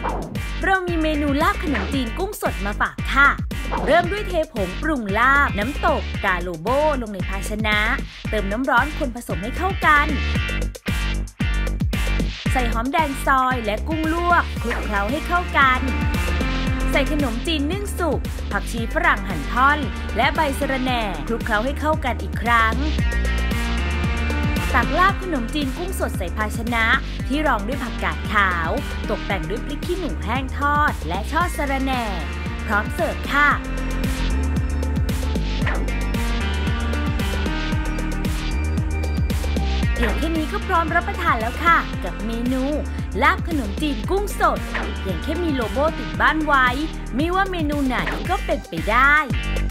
เรามีเมนูลาบขนมจีนกุ้งสดมาฝากค่ะเริ่มด้วยเทผงปรุงลาบน้ำตกกาโลโบลงในภาชนะเติมน้ำร้อนคนผสมให้เข้ากันใส่หอมแดงซอยและกุ้งลวกคลุกเคล้าให้เข้ากันใส่ขนมจีนนึ่งสุกผักชีฝรั่งหั่นท่อนและใบสะระแหน่คลุกเคล้าให้เข้ากันอีกครั้งตักลาบขนมจีนกุ้งสดใส่ภาชนะที่รองด้วยผักกาดขาวตกแต่งด้วยพริกขี้หนูแห้งทอดและช่อสะระแหน่พร้อมเสิร์ฟค่ะเพียงแค่นี้ก็พร้อมรับประทานแล้วค่ะกับเมนูลาบขนมจีนกุ้งสดเพียงแค่มีโลโก้ติดบ้านไว้ไม่ว่าเมนูไหนก็เป็นไปได้